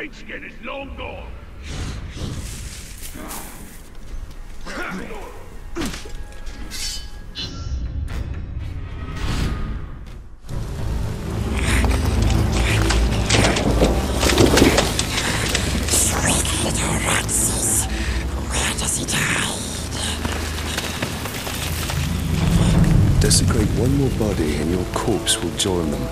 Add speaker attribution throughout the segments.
Speaker 1: paint skin is long gone.
Speaker 2: Sweet little Ratses, where does it hide?
Speaker 3: Desecrate one more body and your corpse will join them.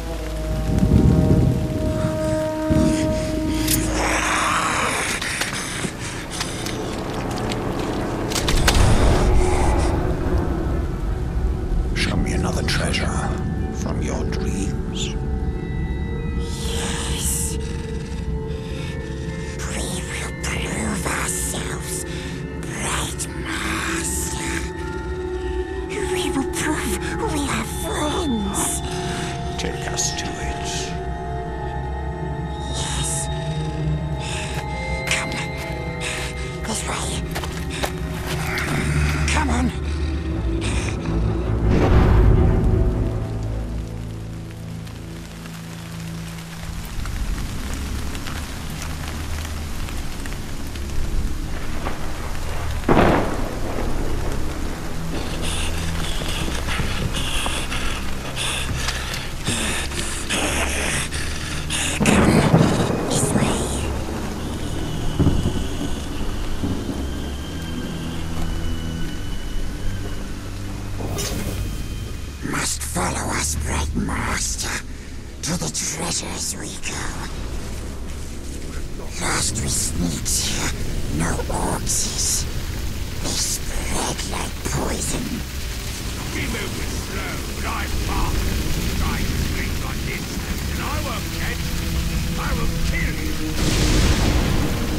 Speaker 4: Show me another treasure from your dreams.
Speaker 2: Yes. We will prove ourselves, Bright Master. We will prove we are friends.
Speaker 4: Take us to it.
Speaker 2: Yes. Come. This way. Come on. This way. Must follow us, Bright Master. To the treasures we go. Last we sneaked here, no orcs. They spread like poison.
Speaker 1: We move it slow, but I'm fast. Try to speak like this, and I won't catch. I will kill you.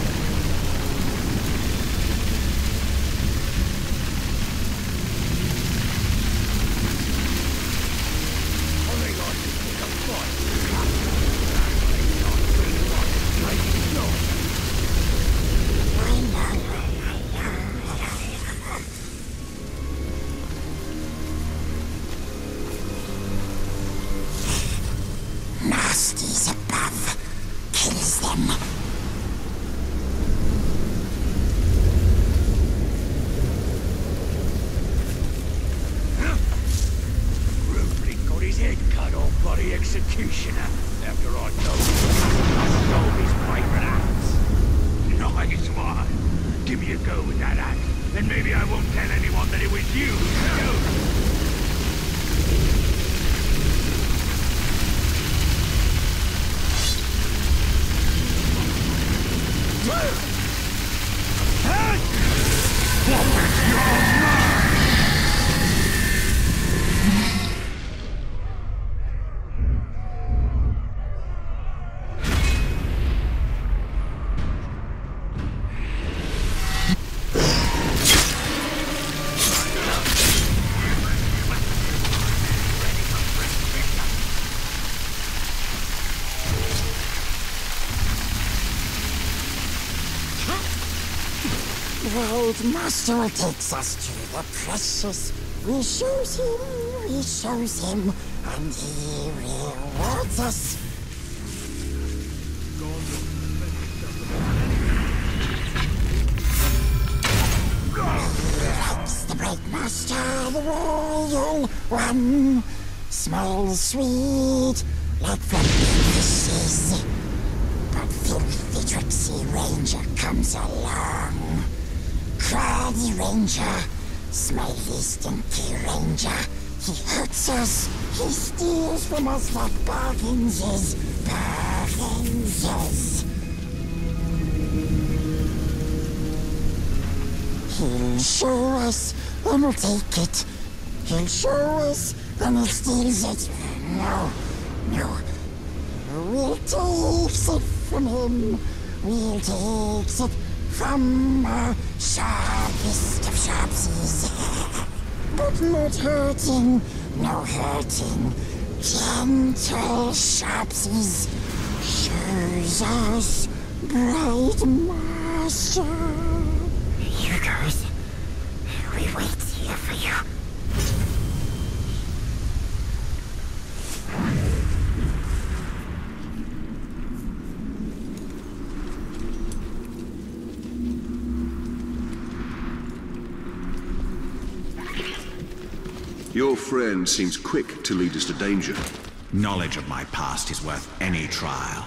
Speaker 1: Only like to pick a fight.
Speaker 2: Nasties above. Kills them.
Speaker 1: Rudely got his head cut off by the executioner after I told him I stole his favourite axe. Nice one. Give me a go with that axe, then maybe I won't tell anyone that it was you who stole it.
Speaker 2: Bright Master takes us to the precious. We shows him, and he rewards us. Likes the Bright Master, the royal one. Smells sweet, like fluffy fishes. But filthy tricksy ranger comes along. Craggy ranger, smelly stinky ranger. He hurts us, he steals from us like bargains is. He'll show us, and we'll take it. He'll show us, and he steals it. No. We'll take it from him. We'll take it from our sharpest of sharpsies. But not hurting, no hurting. Gentle sharpsies. Shows us Bright Master. You guys, we wait here for you.
Speaker 3: Your friend seems quick to lead us to danger.
Speaker 5: Knowledge of my past is worth any trial.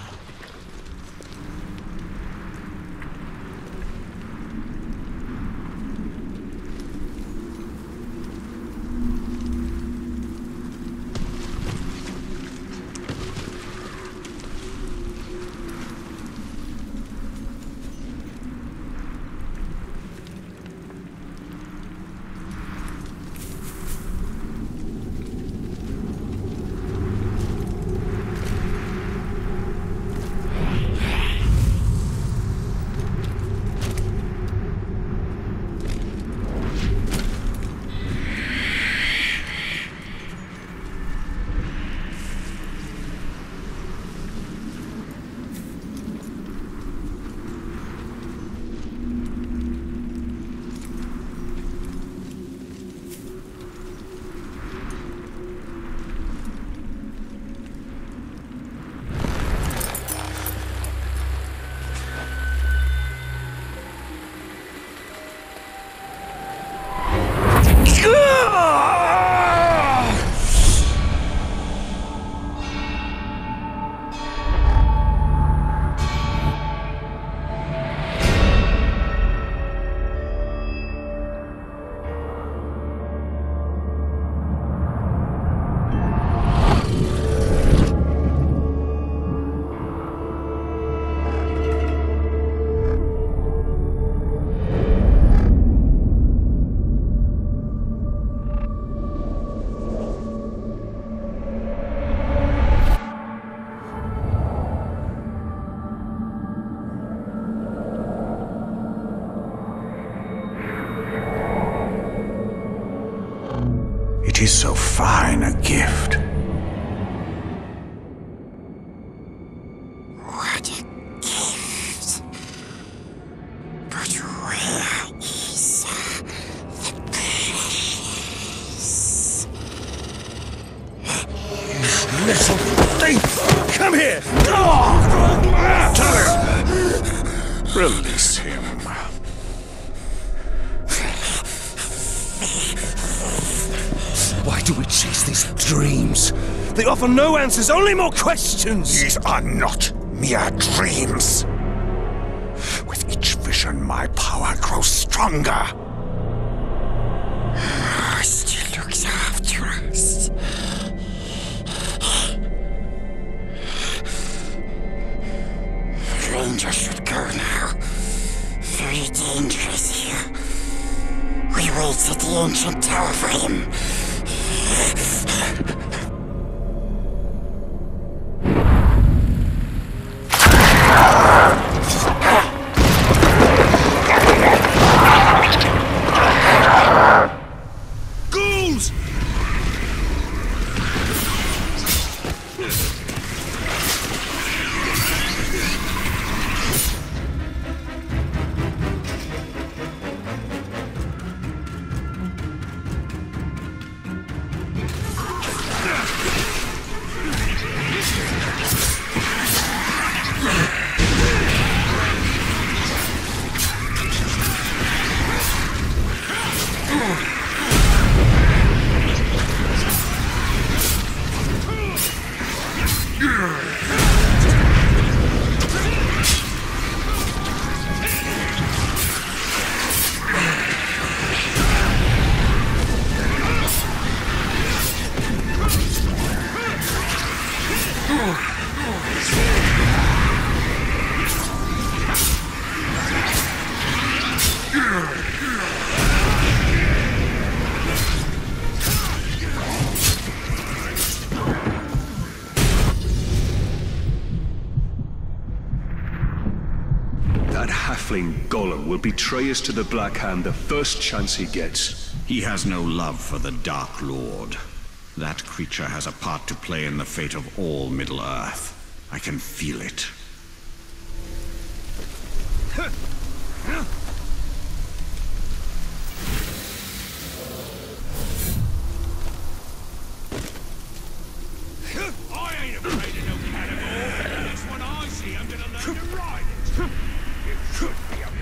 Speaker 1: It is so fine a gift.
Speaker 2: What a gift. But where is the precious?
Speaker 1: Little thief! Come here! Release him. Why do we chase these dreams? They offer no answers, only more questions!
Speaker 4: These are not mere dreams. With each vision, my power grows stronger.
Speaker 2: Still looks after us. Ranger should go now. Very dangerous here. We wait at the ancient tower for him.
Speaker 1: Ghouls!
Speaker 3: That halfling Golem will betray us to the Black Hand the first chance he gets.
Speaker 5: He has no love for the Dark Lord. That creature has a part to play in the fate of all Middle-earth. I can feel it.
Speaker 1: I ain't afraid of no cannibal. Next one I see, I'm gonna learn to ride it. You should be a...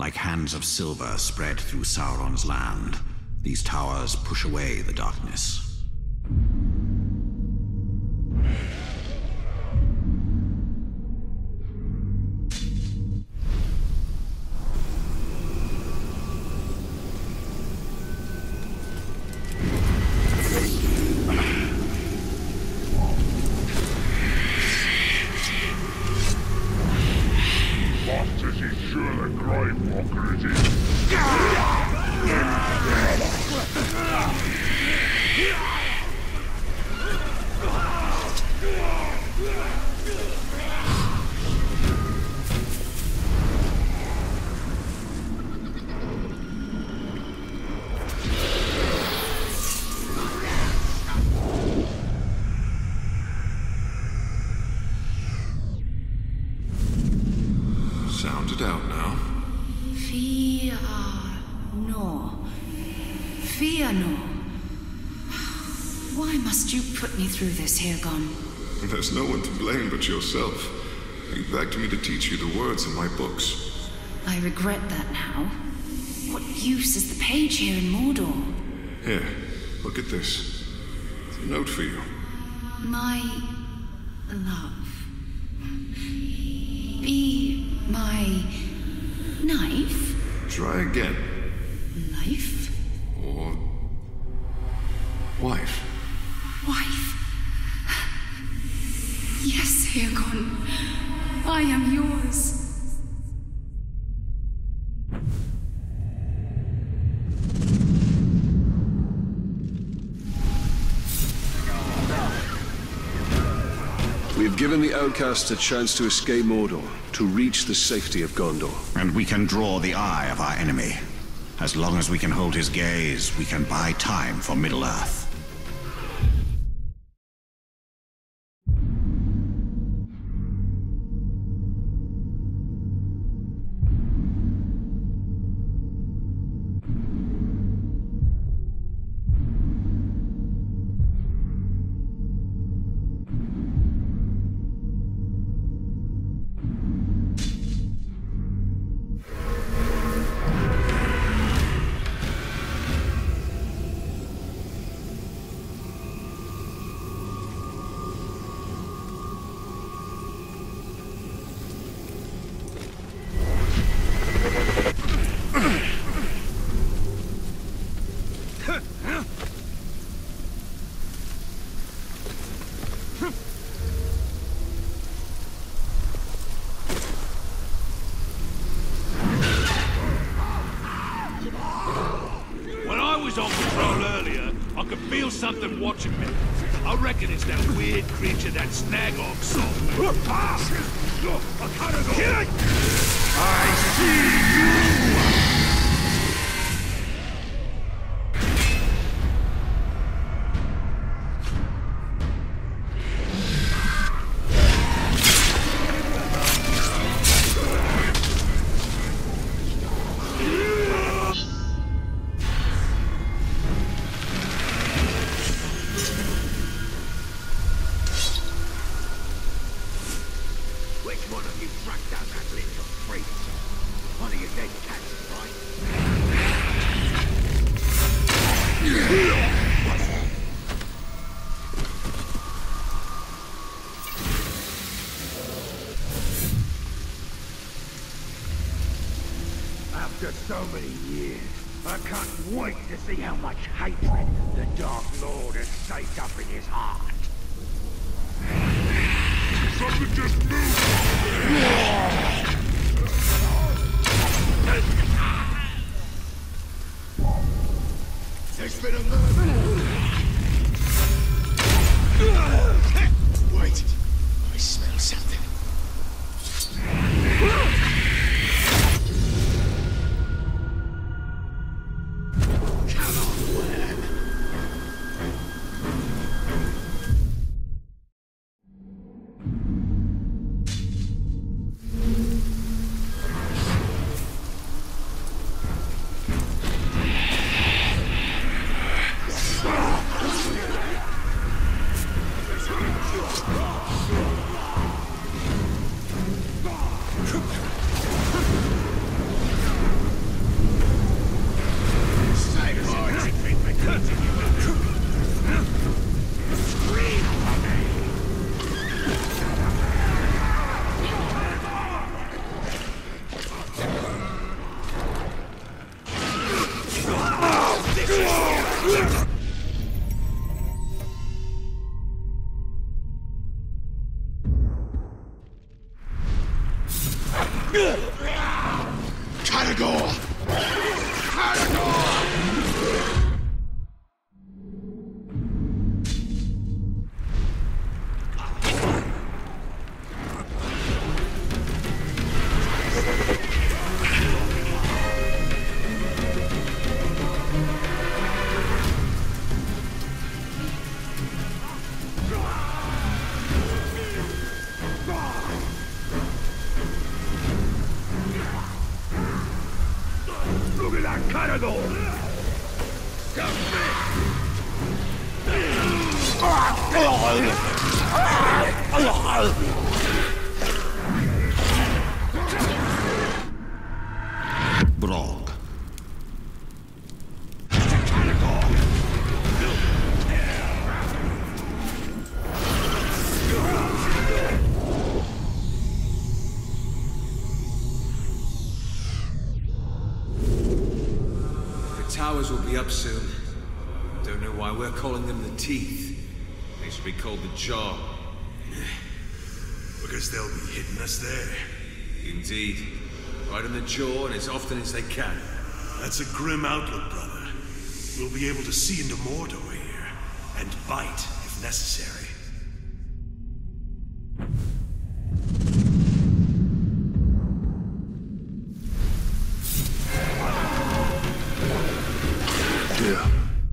Speaker 5: Like hands of silver spread through Sauron's land, these towers push away the darkness.
Speaker 6: Sound it out now.
Speaker 7: Fear no. Why must you put me through this, Hirgon?
Speaker 6: There's no one to blame but yourself. You begged me to teach you the words in my books.
Speaker 7: I regret that now. What use is the page here in Mordor?
Speaker 6: Here, look at this. It's a note for you.
Speaker 7: My love. Be my knife?
Speaker 6: Try again.
Speaker 7: Knife?
Speaker 6: Or wife.
Speaker 7: Wife? Yes, Hirgon. I am yours.
Speaker 3: We've given the outcasts a chance to escape Mordor, to reach the safety of Gondor.
Speaker 5: And we can draw the eye of our enemy. As long as we can hold his gaze, we can buy time for Middle-earth.
Speaker 1: Something watching me. I reckon it's that weird creature that Snagog saw. I see you! After so many years, I can't wait to see how much hatred the Dark Lord has saved up in his heart. Something just moved! There's been a murder! Wait, I smell something. Caragor! Caragor! Look at that Caragor!
Speaker 5: Brog.
Speaker 8: The towers will be up soon. Don't know why we're calling them the Teeth. They should be called the Jaw.
Speaker 9: Because they'll be hitting us there.
Speaker 8: Indeed. Right in the jaw and as often as they can.
Speaker 9: That's a grim outlook, brother. We'll be able to see into Mordor here, and bite if necessary.
Speaker 3: Yeah.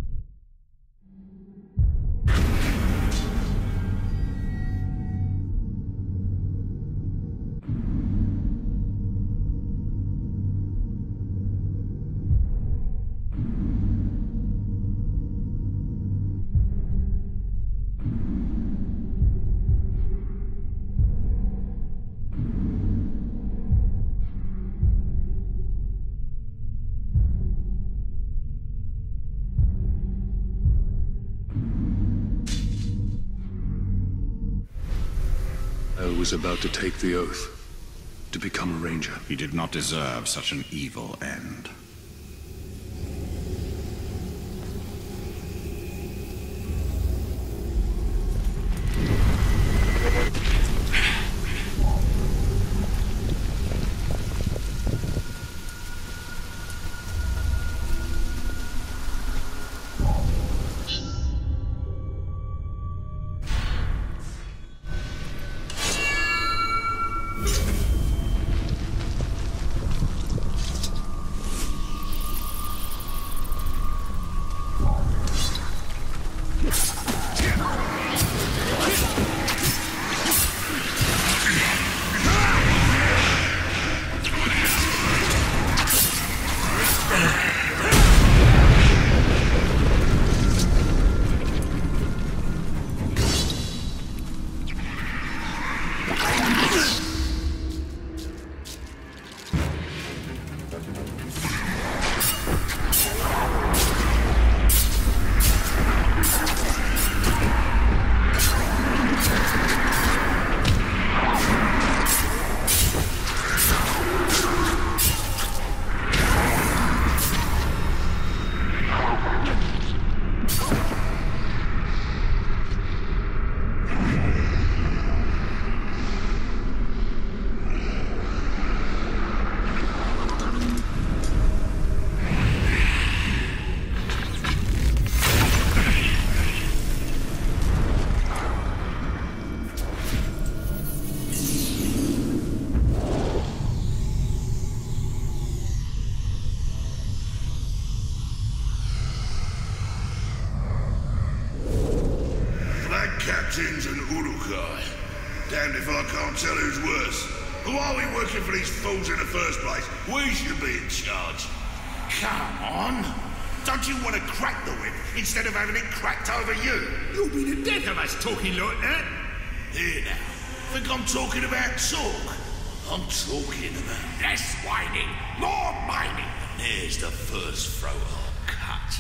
Speaker 3: I was about to take the oath, to become a ranger.
Speaker 5: He did not deserve such an evil end.
Speaker 9: Captains and Uruk-hai. Damned if I can't tell who's worse. Who are we working for these fools in the first place? We should be in charge.
Speaker 1: Come on! Don't you want to crack the whip instead of having it cracked over you?
Speaker 9: You'll be the death of us talking like that. Here now. Think I'm talking about talk? I'm talking about
Speaker 1: Less whining, more mining!
Speaker 9: There's the first throat I'll cut.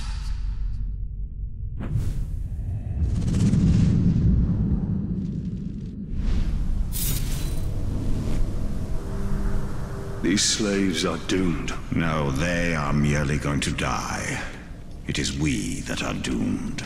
Speaker 3: These slaves are doomed.
Speaker 5: No, they are merely going to die. It is we that are doomed.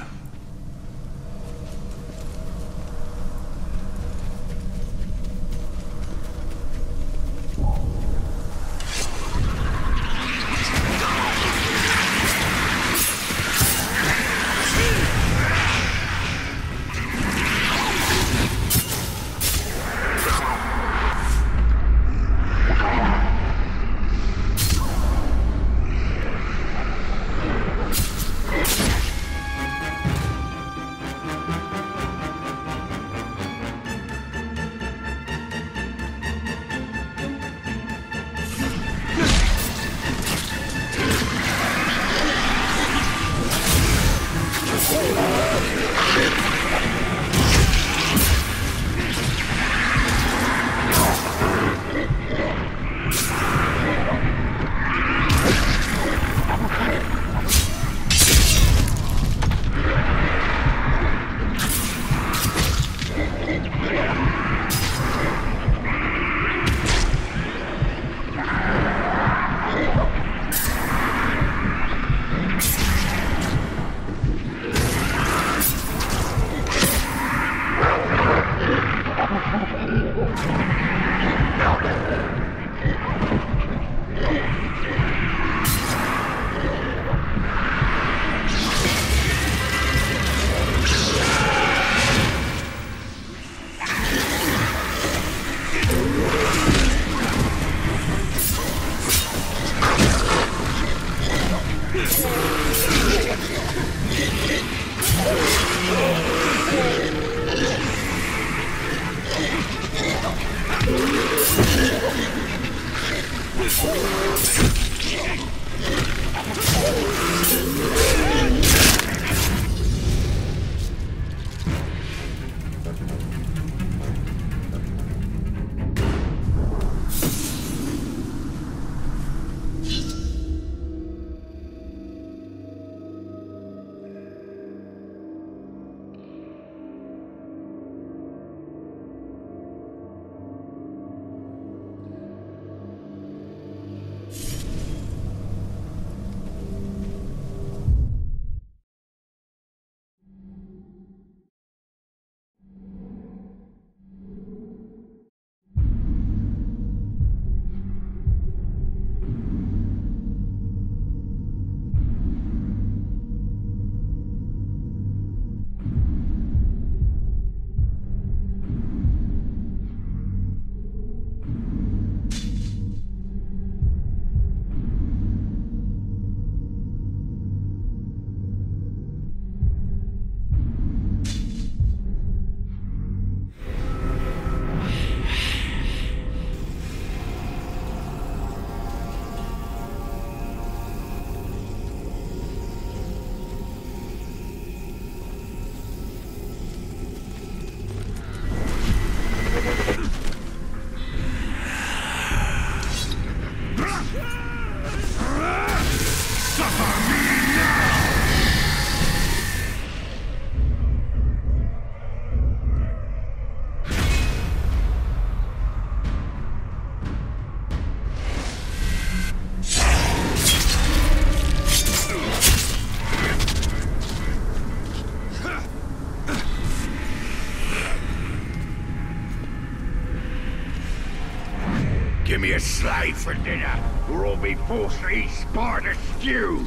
Speaker 1: Give me a slide for dinner, or I'll be forced to eat Sparta stew.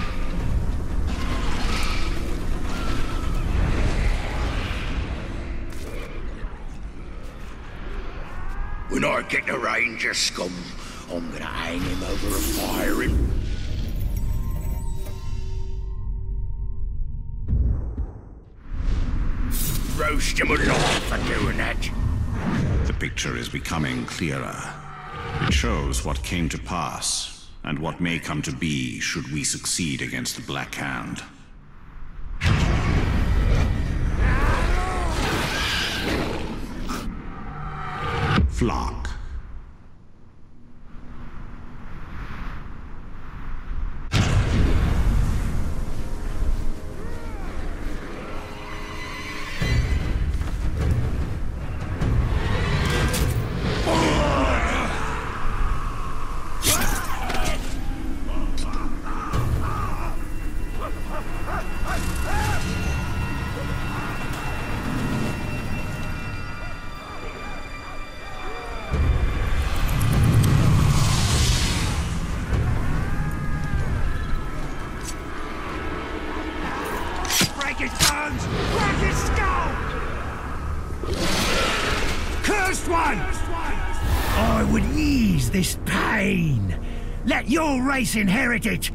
Speaker 1: When I get the Ranger scum, I'm gonna hang him over a fire and... roast him alive for doing that.
Speaker 5: The picture is becoming clearer. It shows what came to pass, and what may come to be should we succeed against the Black Hand. Flock.
Speaker 1: I would ease this pain. Let your race inherit it.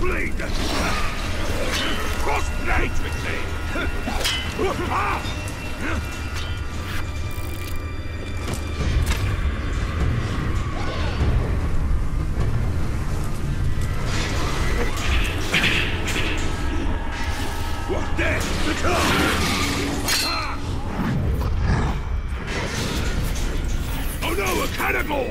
Speaker 1: bleed! Cross blades with me! What then? Oh no, a cannibal!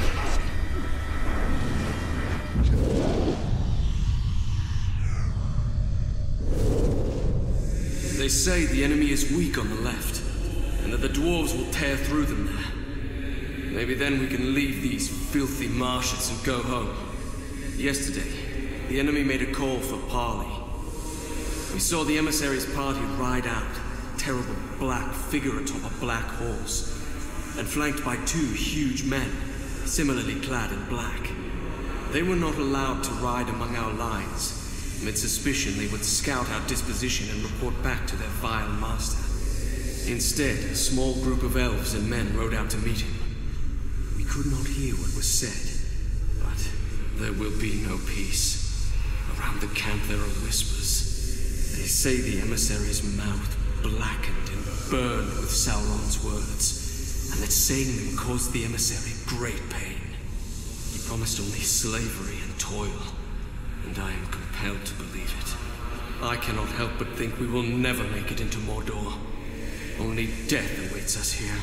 Speaker 10: They say the enemy is weak on the left, and that the dwarves will tear through them there. Maybe then we can leave these filthy marshes and go home. Yesterday, the enemy made a call for parley. We saw the emissary's party ride out, a terrible black figure atop a black horse, and flanked by 2 huge men, similarly clad in black. They were not allowed to ride among our lines. Amid suspicion, they would scout our disposition and report back to their vile master. Instead, a small group of elves and men rode out to meet him. We could not hear what was said, but there will be no peace. Around the camp there are whispers. They say the emissary's mouth blackened and burned with Sauron's words, and that saying them caused the emissary great pain. He promised only slavery and toil, and I am compelled to believe it. I cannot help but think we will never make it into Mordor. Only death awaits us here.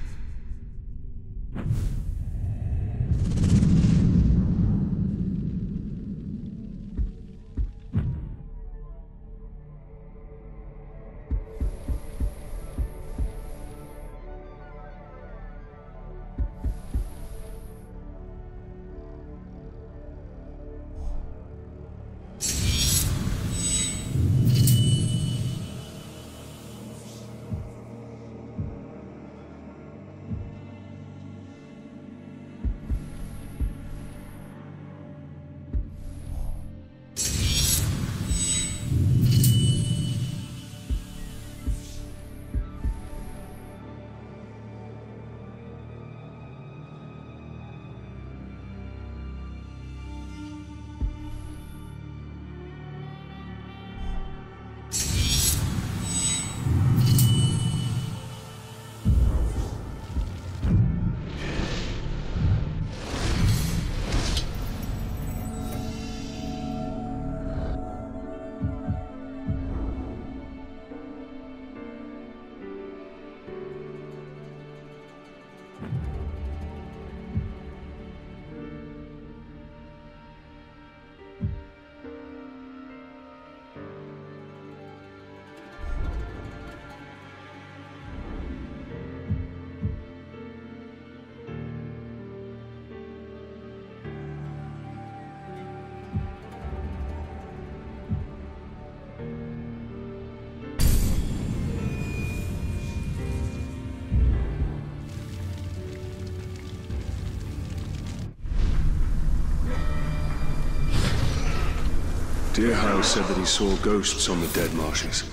Speaker 3: Deerhound said that he saw ghosts on the dead marshes.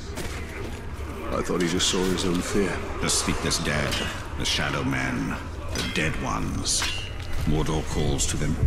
Speaker 3: I thought he just saw his own fear.
Speaker 5: The sleepless dead, the shadow men, the dead ones. Mordor calls to them.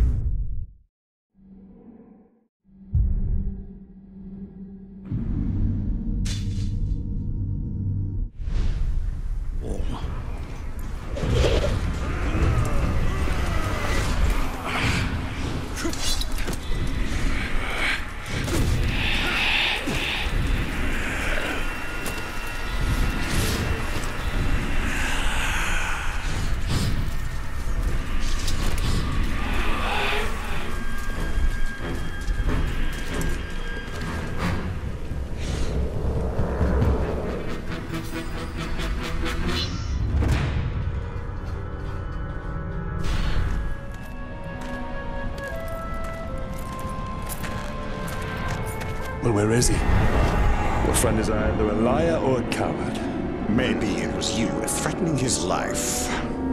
Speaker 11: Well, where is he? Your friend is either a liar or a coward.
Speaker 4: Maybe it was you threatening his life.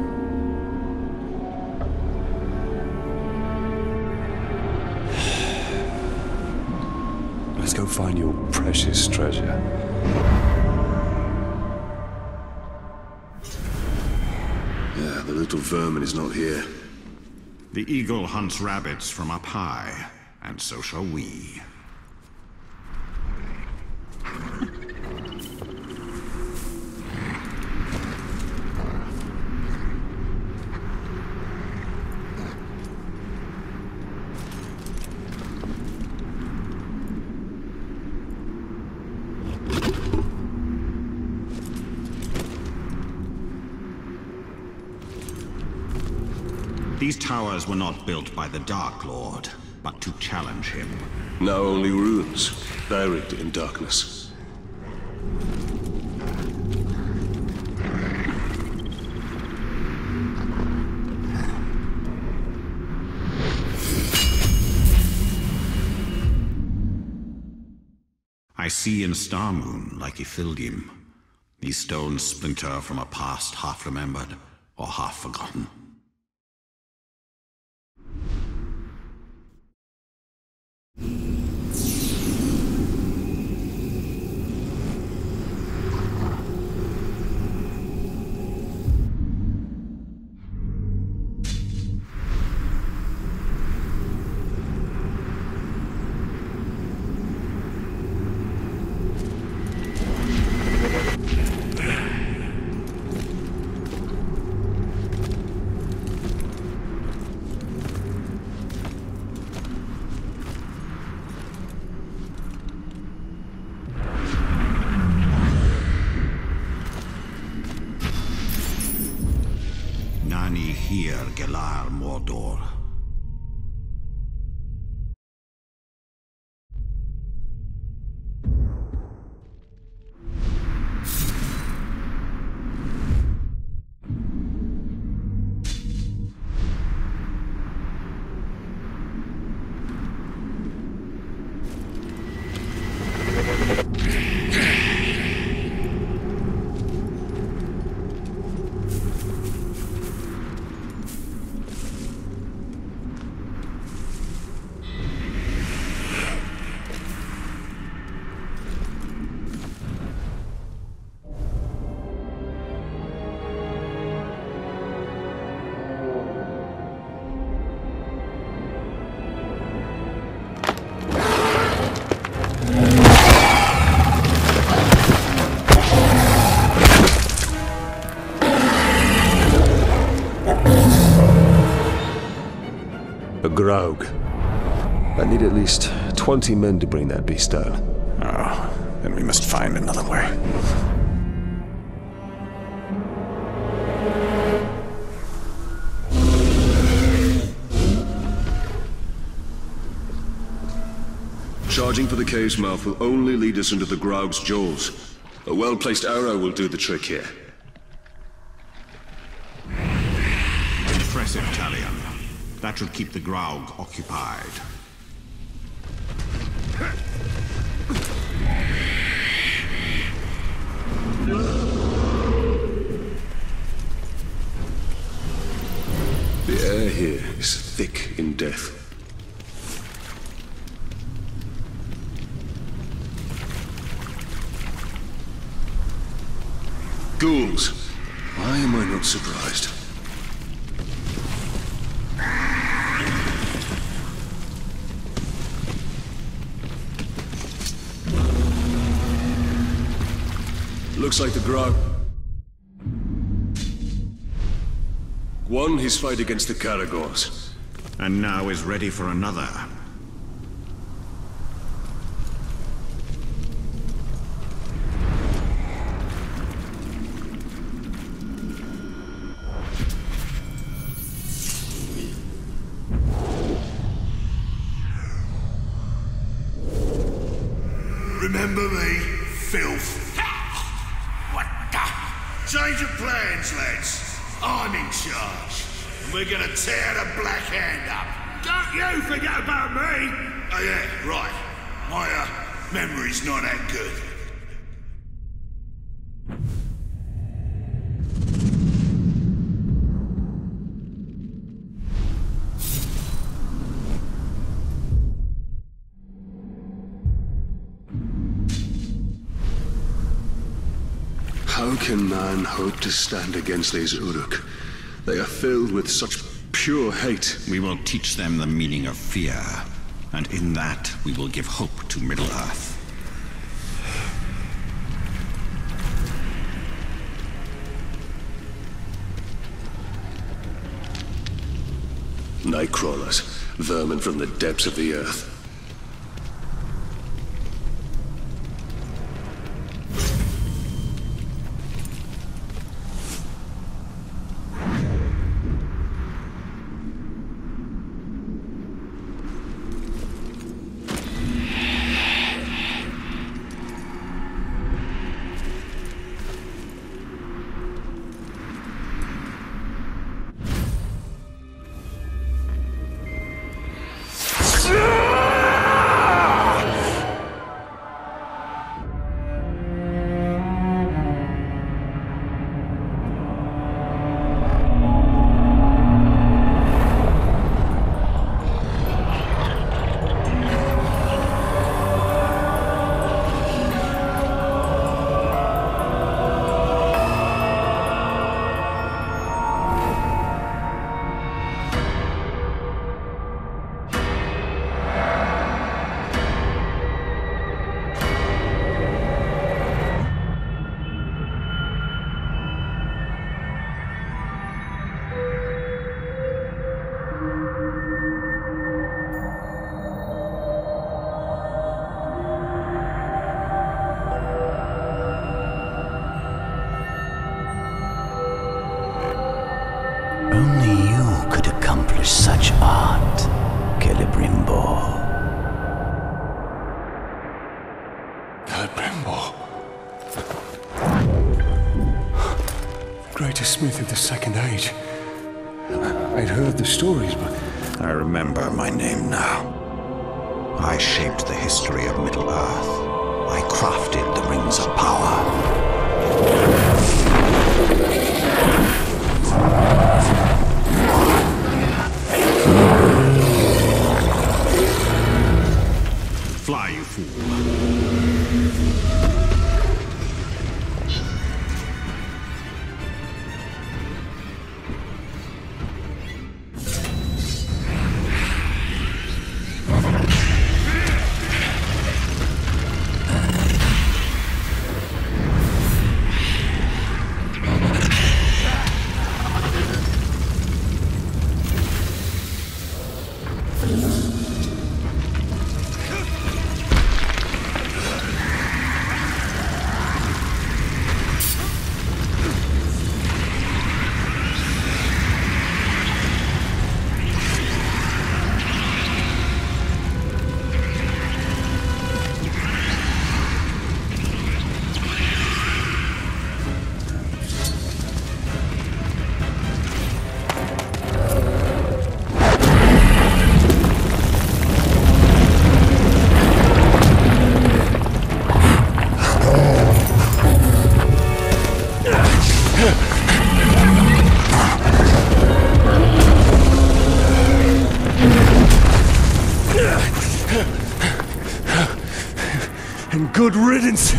Speaker 11: Let's go find your precious treasure.
Speaker 3: Yeah, the little vermin is not here.
Speaker 5: The eagle hunts rabbits from up high, and so shall we. These towers were not built by the Dark Lord, but to challenge him.
Speaker 3: Now only ruins, buried in darkness.
Speaker 5: I see in Starmoon, like Ithildim. These stones splinter from a past half remembered or half forgotten. Nani here, Gelar Mordor.
Speaker 3: A Graug. I need at least 20 men to bring that beast down.
Speaker 5: Oh, then we must find another way.
Speaker 3: Charging for the cave's mouth will only lead us into the Graug's jaws. A well-placed arrow will do the trick here.
Speaker 5: Impressive, Talion. That should keep the Graug occupied.
Speaker 3: The air here is thick in death. Ghouls. Why am I not surprised? Looks like the Graug won his fight against the Caragors.
Speaker 5: And now is ready for another.
Speaker 9: Remember me, filth? What the? Change of plans, lads. I'm in charge. And we're gonna tear the Black Hand up. Don't you forget about me! Oh yeah, right. My, memory's not that good.
Speaker 3: How can man hope to stand against these Uruk? They are filled with such pure hate.
Speaker 5: We will teach them the meaning of fear. And in that, we will give hope to Middle-earth.
Speaker 3: Nightcrawlers, vermin from the depths of the earth.
Speaker 12: Only you could accomplish such art, Celebrimbor.
Speaker 11: Celebrimbor. Greatest smith of the Second Age. I'd heard the stories, but...
Speaker 4: I remember my name now. I shaped the history of Middle-earth. I crafted the Rings of Power.
Speaker 5: Fly, you fool.
Speaker 11: And good riddance!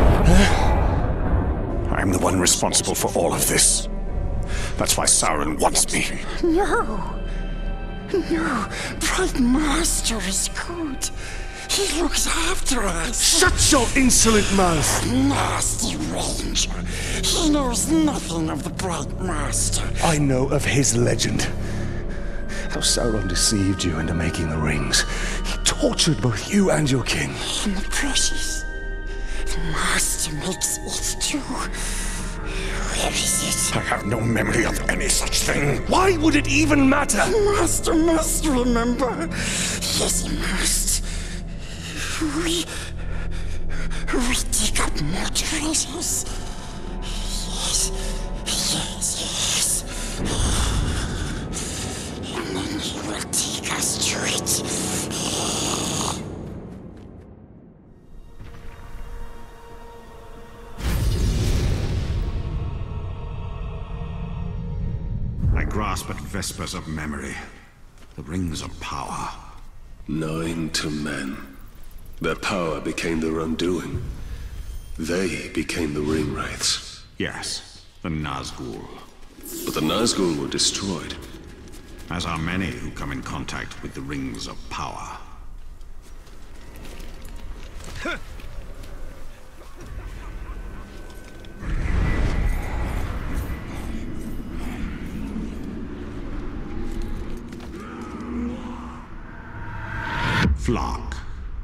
Speaker 4: I'm the one responsible for all of this. That's why Sauron wants me.
Speaker 2: No. No. Bright Master is good. He looks after us.
Speaker 11: Shut your insolent mouth!
Speaker 2: Nasty Ranger. He knows nothing of the Bright Master.
Speaker 11: I know of his legend. How Sauron deceived you into making the rings. He tortured both you and your king.
Speaker 2: And the precious. The Master makes it too. Where is it?
Speaker 4: I have no memory of any such thing.
Speaker 11: Why would it even matter?
Speaker 2: The Master must remember. Yes, he must. We dig up more treasures. Yes, yes, yes. And then he will take us to it.
Speaker 5: I grasp at vespers of memory. The Rings of Power.
Speaker 3: 9 to men. Their power became their undoing. They became the Ring Wraiths.
Speaker 5: Yes, the Nazgul.
Speaker 3: But the Nazgul were destroyed.
Speaker 5: As are many who come in contact with the Rings of Power. flock.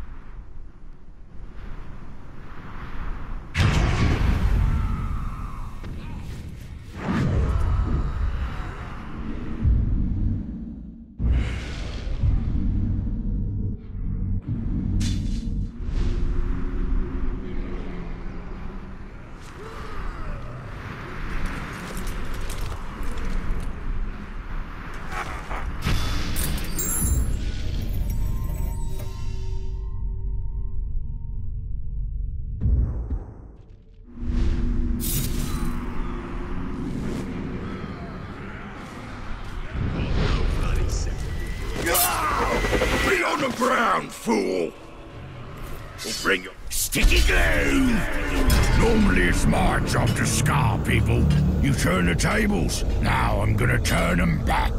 Speaker 1: Be on the ground, fool! We'll bring your sticky glue! Normally it's my job to scar people. You turn the tables. Now I'm gonna turn them back.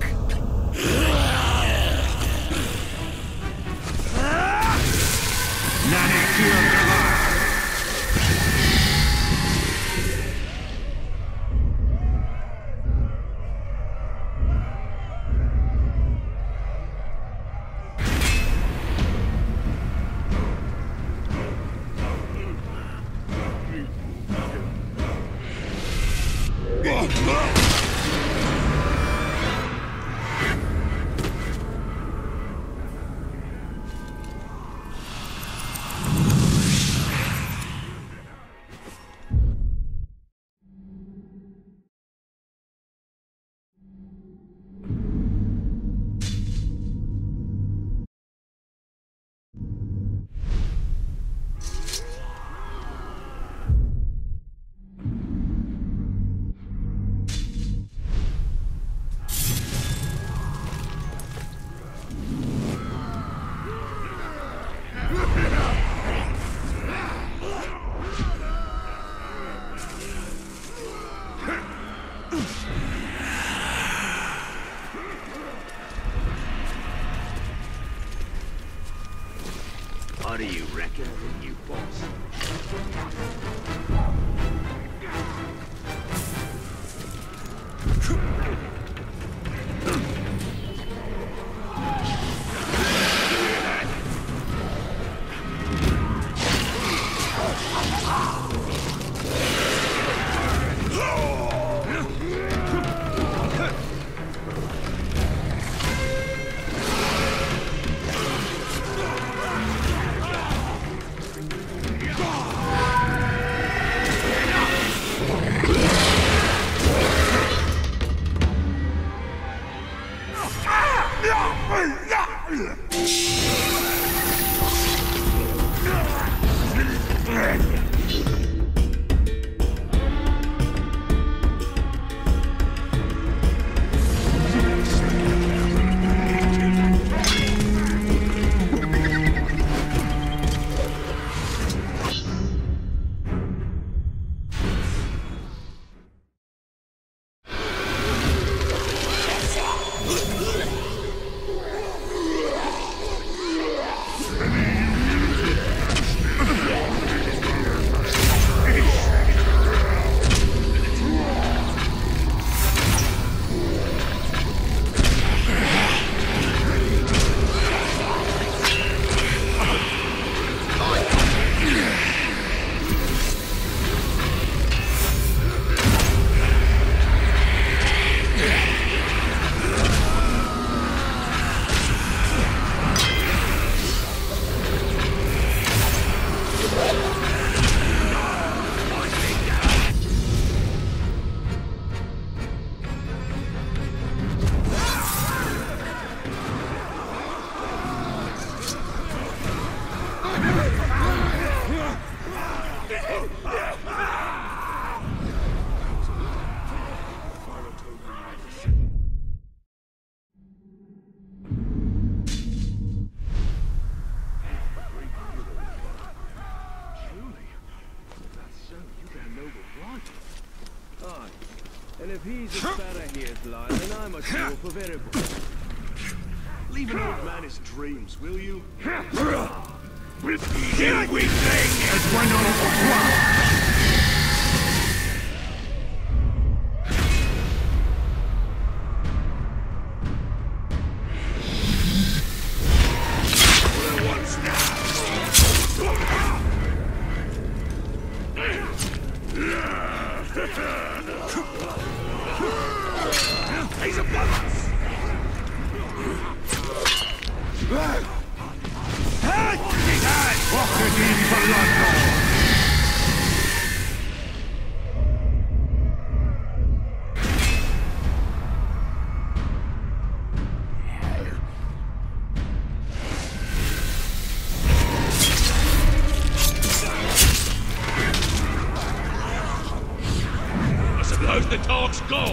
Speaker 1: What do you reckon of the new boss?
Speaker 13: And if he's as bad a hair's then I'm a fool for variable.
Speaker 1: Leave an old man his dreams, will you? With you, weakling! As one on orcs go!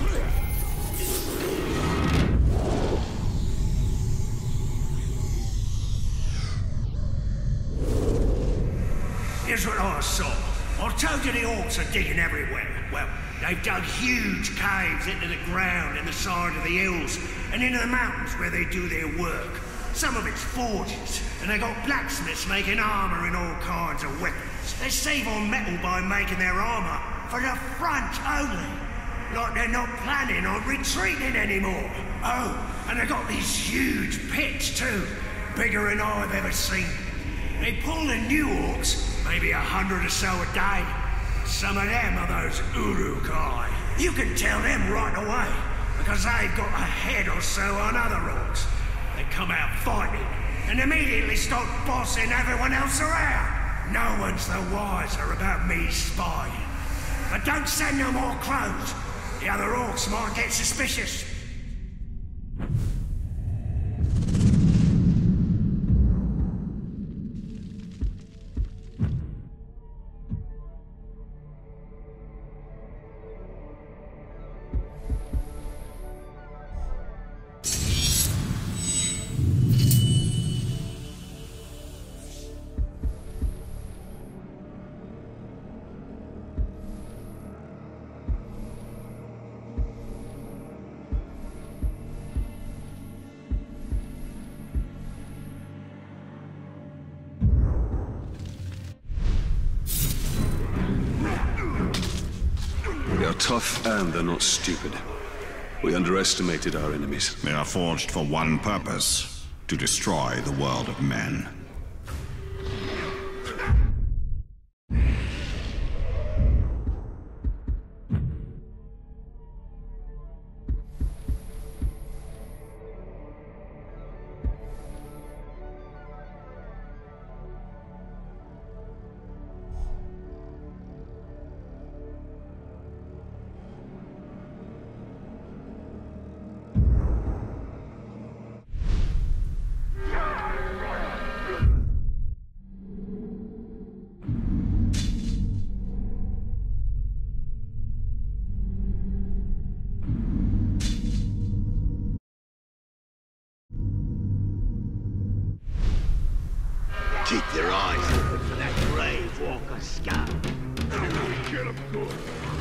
Speaker 9: Here's what I saw. I told you the orcs are digging everywhere. Well, they've dug huge caves into the ground in the side of the hills and into the mountains where they do their work. Some of it's forges, and they got blacksmiths making armor and all kinds of weapons. They save on metal by making their armor for the front only. Like they're not planning on retreating anymore. Oh, and they got these huge pits too, bigger than I've ever seen. They pull in new orcs, maybe 100 or so a day. Some of them are those Uruk-hai. You can tell them right away, because they've got a head or so on other orcs. They come out fighting, and immediately start bossing everyone else around. No one's the wiser about me spying. But don't send no more crows. The other orcs might get suspicious.
Speaker 3: Tough, and they're not stupid. We underestimated our enemies.
Speaker 5: They are forged for one purpose: to destroy the world of men.
Speaker 9: Keep your eyes open for that grave walker scout.
Speaker 1: Get him good.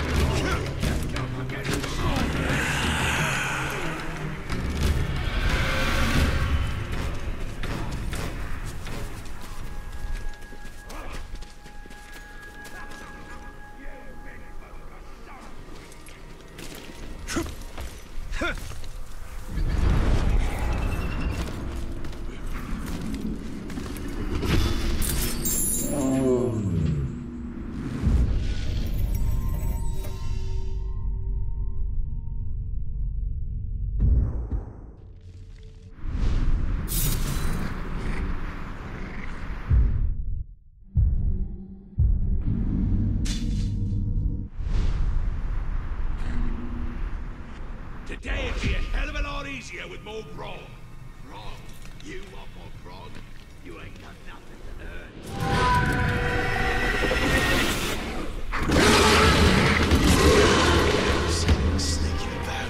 Speaker 1: Today it'd be a hell of a lot easier with more grog. Grog? You want more grog? You ain't got nothing to earn. Something's thinking about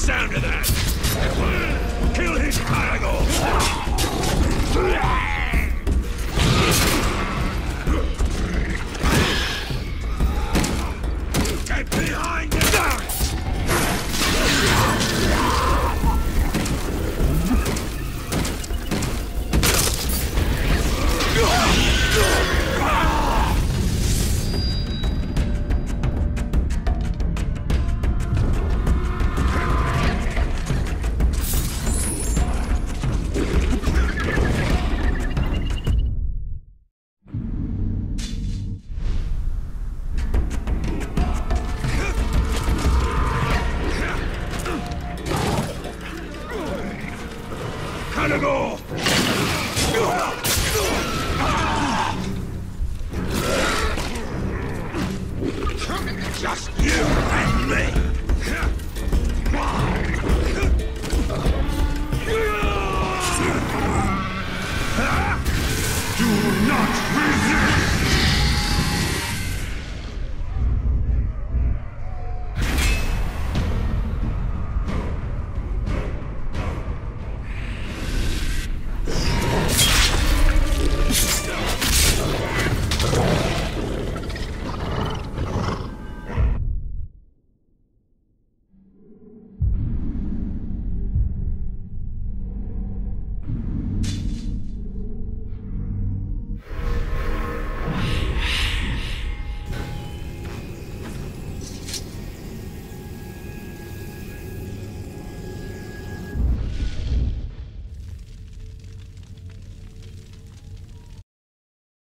Speaker 1: sound of that? Kill his cargo! Get behind him! Just you and me!